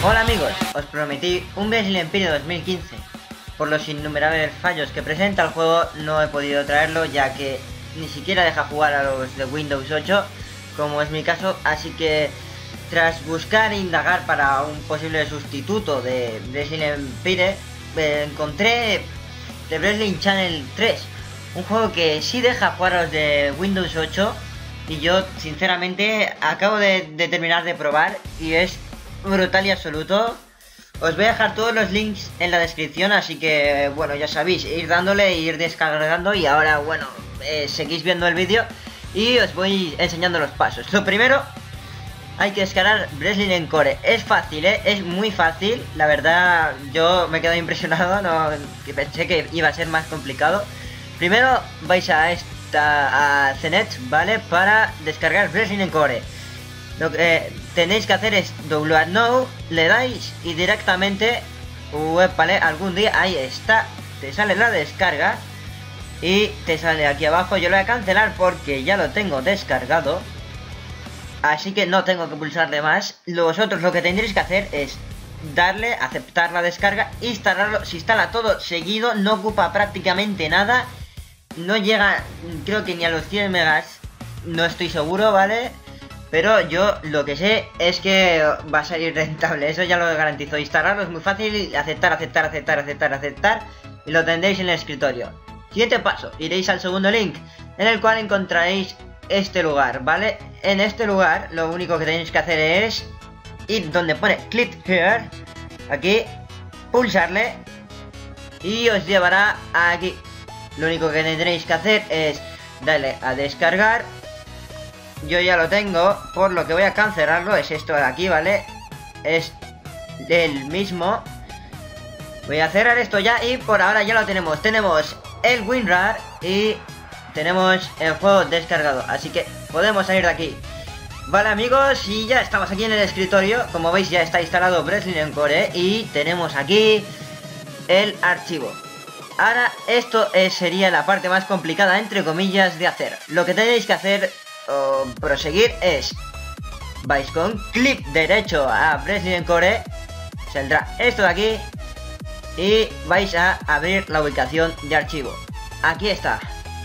Hola amigos, os prometí un Resident Empire 2015. Por los innumerables fallos que presenta el juego no he podido traerlo, ya que ni siquiera deja jugar a los de Windows 8, como es mi caso, así que tras buscar e indagar para un posible sustituto de Resident Empire, encontré The Wrestling Channel 3, un juego que sí deja jugar a los de Windows 8 y yo sinceramente acabo de terminar de probar y es brutal y absoluto. Os voy a dejar todos los links en la descripción, así que bueno, ya sabéis, ir dándole e ir descargando. Y ahora bueno, seguís viendo el vídeo y os voy enseñando los pasos. Lo primero, hay que descargar Wrestling Encore. Es fácil, es muy fácil. La verdad, yo me he quedado impresionado, que pensé que iba a ser más complicado. Primero vais a CNET, ¿vale? Para descargar Wrestling Encore. Lo que tenéis que hacer es download now, le dais y directamente, vale, algún día, ahí está, te sale la descarga y te sale aquí abajo. Yo lo voy a cancelar porque ya lo tengo descargado, así que no tengo que pulsarle más. Vosotros lo que tendréis que hacer es darle, aceptar la descarga, instalarlo. Se instala todo seguido, no ocupa prácticamente nada, no llega, creo que ni a los 100 megas, no estoy seguro, ¿vale? Pero yo lo que sé es que va a salir rentable, eso ya lo garantizo. Instalarlo es muy fácil, aceptar y lo tendréis en el escritorio. Siguiente paso, iréis al segundo link, en el cual encontraréis este lugar, ¿vale? En este lugar lo único que tenéis que hacer es ir donde pone click here, aquí, pulsarle y os llevará aquí. Lo único que tendréis que hacer es darle a descargar. Yo ya lo tengo, por lo que voy a cancelarlo. Es esto de aquí, ¿vale? Es el mismo. Voy a cerrar esto ya y por ahora ya lo tenemos. Tenemos el WinRAR y tenemos el juego descargado, así que podemos salir de aquí. Vale amigos, y ya estamos aquí en el escritorio. Como veis ya está instalado Wrestling Encore y tenemos aquí el archivo. Ahora esto sería la parte más complicada, entre comillas, de hacer. Lo que tenéis que hacer o proseguir es, vais con clic derecho a Wrestling Encore, saldrá esto de aquí y vais a abrir la ubicación de archivo. Aquí está.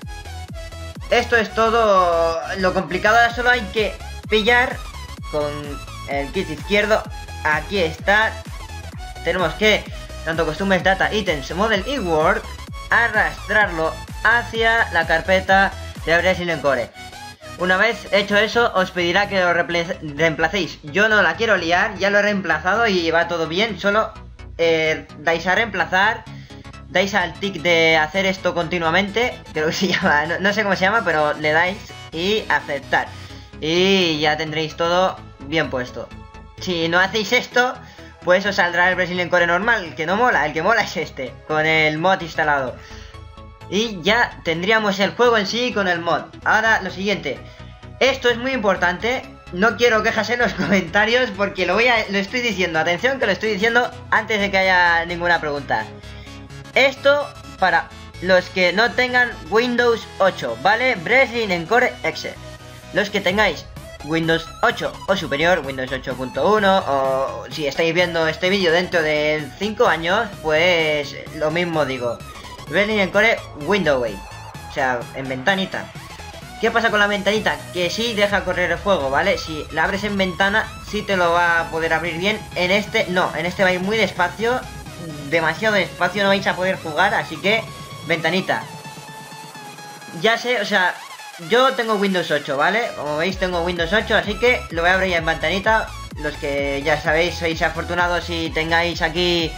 Esto es todo. Lo complicado, solo hay que pillar con el clic izquierdo. Aquí está. Tenemos que, tanto costumbres, data, ítems, model y work, arrastrarlo hacia la carpeta de Wrestling Encore. Una vez hecho eso, os pedirá que lo reemplacéis. Yo no la quiero liar, ya lo he reemplazado y va todo bien. Solo dais a reemplazar, dais al tic de hacer esto continuamente, creo que se llama, no sé cómo se llama, pero le dais y aceptar. Y ya tendréis todo bien puesto. Si no hacéis esto, pues os saldrá el Wrestling Encore normal, el que no mola. El que mola es este, con el mod instalado. Y ya tendríamos el juego en sí con el mod. Ahora lo siguiente, esto es muy importante. No quiero quejas en los comentarios porque lo estoy diciendo. Atención que lo estoy diciendo antes de que haya ninguna pregunta. Esto para los que no tengan Windows 8, ¿vale? Wrestling Encore Exe. Los que tengáis Windows 8 o superior, Windows 8.1, o si estáis viendo este vídeo dentro de 5 años, pues lo mismo digo. Wrestling Encore Windowway, o sea, en ventanita. ¿Qué pasa con la ventanita? Que sí deja correr el juego, ¿vale? Si la abres en ventana, sí te lo va a poder abrir bien. En este, no, en este va a ir muy despacio. Demasiado despacio, no vais a poder jugar, así que ventanita. Ya sé, o sea, yo tengo Windows 8, ¿vale? Como veis tengo Windows 8, así que lo voy a abrir en ventanita. Los que ya sabéis, sois afortunados si tengáis aquí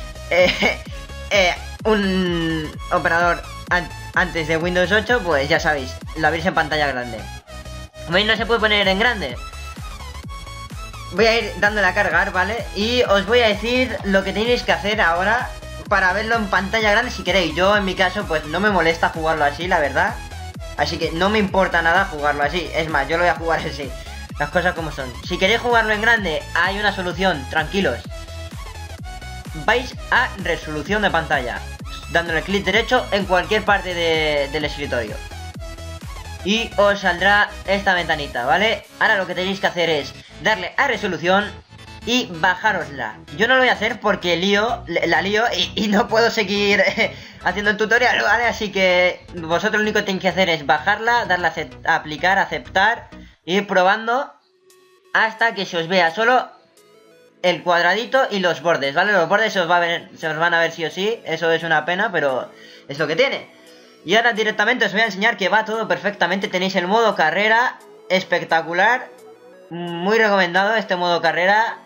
un operador antes de Windows 8, pues ya sabéis, lo abrís en pantalla grande. Como veis no se puede poner en grande. Voy a ir dándole a cargar, ¿vale? Y os voy a decir lo que tenéis que hacer ahora para verlo en pantalla grande si queréis. Yo en mi caso pues no me molesta jugarlo así, la verdad. Así que no me importa nada jugarlo así. Es más, yo lo voy a jugar así. Las cosas como son. Si queréis jugarlo en grande, hay una solución, tranquilos. Vais a resolución de pantalla, dándole clic derecho en cualquier parte del escritorio. y os saldrá esta ventanita, ¿vale? Ahora lo que tenéis que hacer es darle a resolución y bajárosla. Yo no lo voy a hacer porque la lío y no puedo seguir haciendo el tutorial, ¿vale? Así que vosotros lo único que tenéis que hacer es bajarla, darle a aplicar, aceptar, ir probando hasta que se os vea solo el cuadradito y los bordes, ¿vale? Los bordes se os van a ver sí o sí, eso es una pena, pero es lo que tiene. Y ahora directamente os voy a enseñar que va todo perfectamente. Tenéis el modo carrera, espectacular, muy recomendado este modo carrera.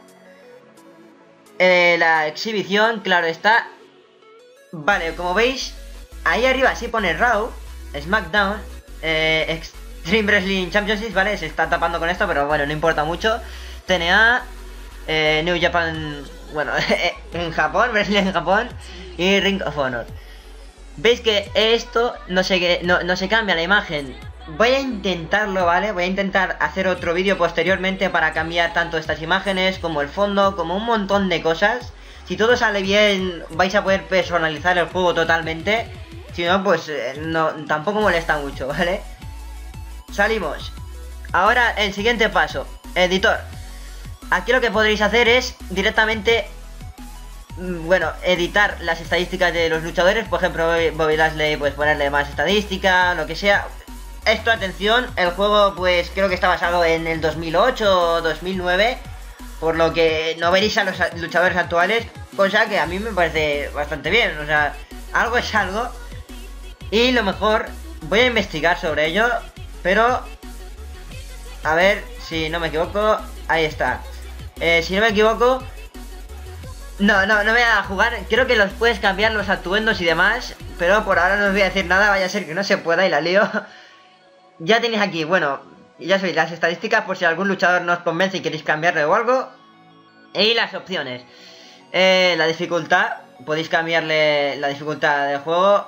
La exhibición, claro está. Vale, como veis, ahí arriba sí pone Raw, SmackDown, Extreme Wrestling Championship, ¿vale? Se está tapando con esto, pero bueno, no importa mucho. TNA, New Japan, bueno, en Japón, Wrestling en Japón y Ring of Honor. Veis que esto no se cambia la imagen. Voy a intentarlo, ¿vale? Voy a intentar hacer otro vídeo posteriormente para cambiar tanto estas imágenes como el fondo, como un montón de cosas. Si todo sale bien, vais a poder personalizar el juego totalmente. Si no, pues tampoco molesta mucho, ¿vale? Salimos. Ahora el siguiente paso, editor. Aquí lo que podréis hacer es directamente, bueno, editar las estadísticas de los luchadores. Por ejemplo, Bobby Lashley, pues ponerle más estadística, lo que sea. Esto, atención, el juego pues creo que está basado en el 2008 o 2009, por lo que no veréis a los luchadores actuales, cosa que a mí me parece bastante bien. O sea, algo es algo. Y lo mejor, voy a investigar sobre ello, pero a ver si no me equivoco. Ahí está. Si no me equivoco, no voy a jugar. Creo que los puedes cambiar los atuendos y demás, pero por ahora no os voy a decir nada, vaya a ser que no se pueda y la lío. Ya tenéis aquí, bueno, ya sabéis, las estadísticas por si algún luchador no os convence y queréis cambiarle o algo. Y las opciones. La dificultad, podéis cambiarle la dificultad del juego.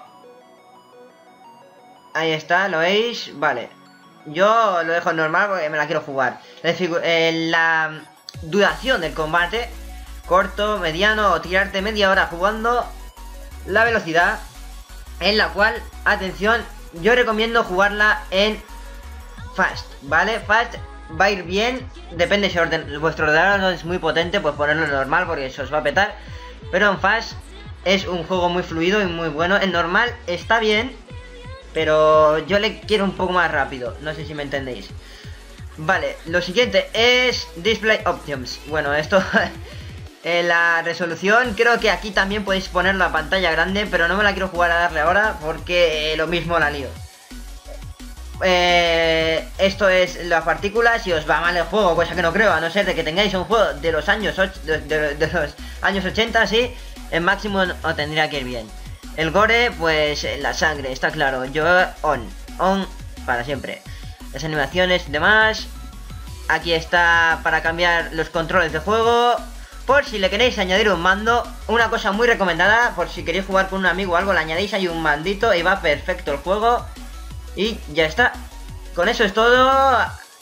Ahí está, ¿lo veis? Vale. Yo lo dejo en normal porque me la quiero jugar. La duración del combate, corto, mediano o tirarte media hora jugando. La velocidad, en la cual, atención, yo recomiendo jugarla en Fast, ¿vale? Fast va a ir bien, depende si vuestro ordenador no es muy potente, pues ponerlo en normal porque eso os va a petar. Pero en Fast es un juego muy fluido y muy bueno. En normal está bien, pero yo le quiero un poco más rápido, no sé si me entendéis. Vale, lo siguiente es Display Options. Bueno, esto... la resolución, creo que aquí también podéis poner la pantalla grande, pero no me la quiero jugar a darle ahora porque lo mismo la lío. Esto es las partículas. Si os va mal el juego, cosa que no creo, a no ser de que tengáis un juego de los años de los años 80, sí, en máximo os tendría que ir bien. El gore, pues la sangre, está claro. Yo on para siempre. Las animaciones y demás. Aquí está para cambiar los controles de juego. Por si le queréis añadir un mando, una cosa muy recomendada, por si queréis jugar con un amigo o algo, le añadéis ahí un mandito y va perfecto el juego. Y ya está. Con eso es todo.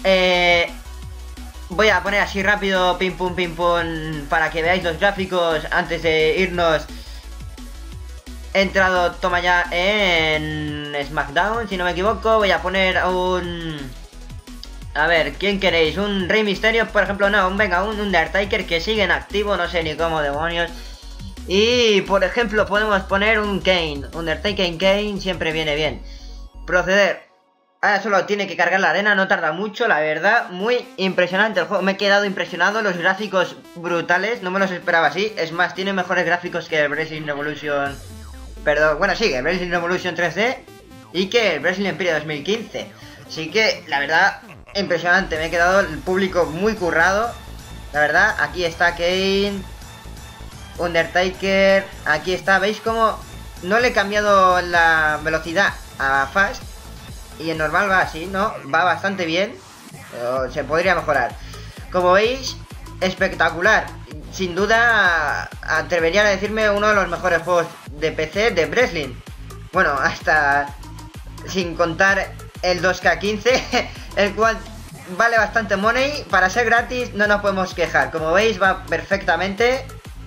Voy a poner así rápido, pim pum, para que veáis los gráficos antes de irnos. He entrado, toma ya, en SmackDown, si no me equivoco. Voy a poner un... A ver, ¿quién queréis? ¿Un Rey Mysterio, por ejemplo? No, venga, un Undertaker que sigue en activo, no sé ni cómo demonios. Y, por ejemplo, podemos poner un Kane. Undertaker Kane siempre viene bien. Proceder. Ahora solo tiene que cargar la arena, no tarda mucho, la verdad. Muy impresionante el juego, me he quedado impresionado. Los gráficos brutales, no me los esperaba así. Es más, tiene mejores gráficos que el Wrestling Revolution... Perdón, bueno, sí, el Wrestling Revolution 3D y que el Wrestling Empire 2015. Así que, la verdad... impresionante, me he quedado el público muy currado. La verdad, aquí está Kane, Undertaker, aquí está, ¿veis cómo no le he cambiado la velocidad a Fast? Y en normal va así, ¿no? Va bastante bien, pero se podría mejorar. Como veis, espectacular. Sin duda, atrevería a decirme uno de los mejores juegos de PC de wrestling. Bueno, hasta sin contar el 2K15, el cual vale bastante money. Para ser gratis no nos podemos quejar. Como veis va perfectamente.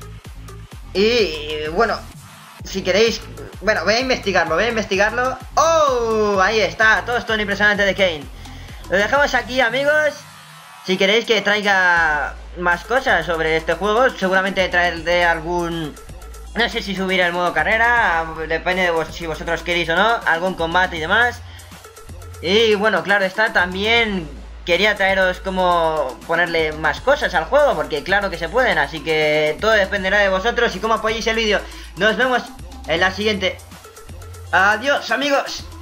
Y bueno, si queréis... Bueno, voy a investigarlo. ¡Oh! Ahí está, todo esto impresionante de Kane. Lo dejamos aquí, amigos. Si queréis que traiga más cosas sobre este juego. Seguramente traeré algún... No sé si subiré el modo carrera, depende de si vosotros queréis o no, algún combate y demás. Y bueno, claro está, también quería traeros cómo ponerle más cosas al juego, porque claro que se pueden, así que todo dependerá de vosotros y cómo apoyéis el vídeo. Nos vemos en la siguiente. Adiós, amigos.